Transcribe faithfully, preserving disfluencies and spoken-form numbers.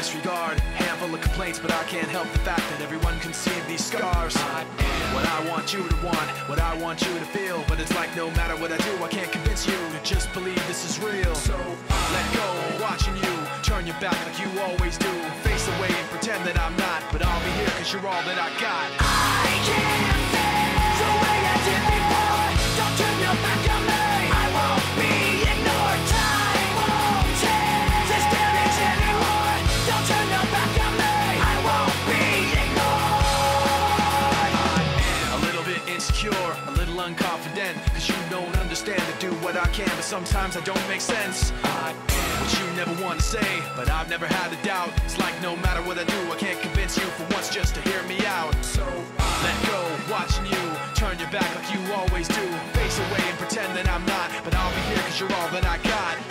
disregard. Handful of complaints, but I can't help the fact that everyone can see these scars. I am what I want you to want, what I want you to feel. But it's like no matter what I do, I can't convince you to just believe this is real. So let go, watching you turn your back like you always do. Face away and pretend that I'm not, but I'll be here cause you're all that I got. I can't feel the way I did before. Don't turn your back on me, I won't be ignored. Time won't change this damage anymore. Don't turn your back on me, I won't be ignored. I am a little bit insecure, a little unconfident, cause you don't understand to do what I can, but sometimes I don't make sense. I am what you never want to say, but I've never had a doubt. It's like no matter what I do, I can't convince you for once just to hear me out. So let go, watching you turn your back like you always do. Face away and pretend that I'm not, but I'll be here cause you're all that I got.